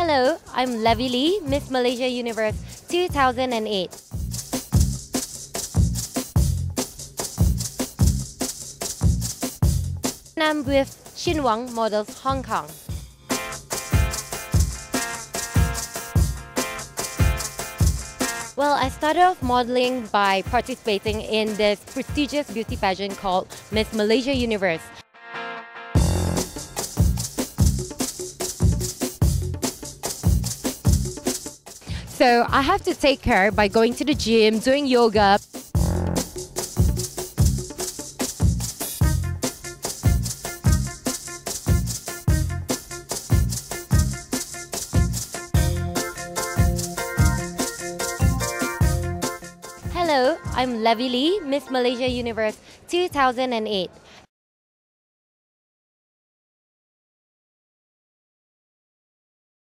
Hello, I'm Levy, Miss Malaysia Universe 2008. And I'm with Xin Wang Models Hong Kong. Well, I started off modeling by participating in this prestigious beauty pageant called Miss Malaysia Universe. So I have to take care by going to the gym, doing yoga. Hello, I'm Levy, Miss Malaysia Universe 2008.